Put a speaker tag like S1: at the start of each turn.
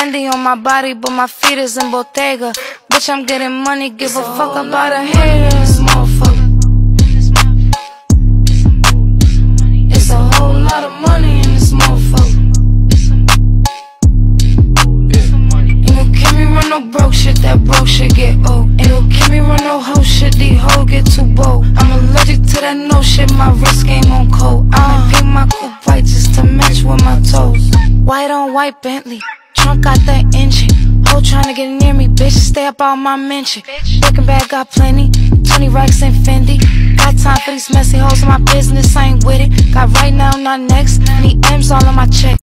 S1: Fendi on my body, but my feet is in Bottega. Bitch, I'm getting money, give a fuck about a hater. This motherfucker. It's a whole lot of money in this motherfucker. Ain't gon' keep me run no broke shit, that broke shit get old. Ain't gon' keep me run no hoe shit, these hoes get too bold. I'm allergic to that no shit, my wrist game on cold. I paint my coupe white just to match with my toes. White on white Bentley, trunk got that engine. Hoe tryna get near me, bitch, stay up on my mention. Breaking bag got plenty, 20 racks in Fendi. Got time for these messy hoes in my business, I ain't with it. Got right now, not next, need M's all on my check.